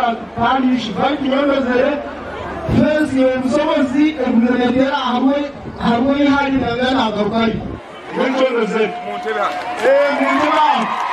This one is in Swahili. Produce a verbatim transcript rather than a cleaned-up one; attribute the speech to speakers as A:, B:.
A: tani shibanki wanda zare fesi musamman si ibnadiyar harwai harwai hali da yana garkari mun to da zai mutila eh mutila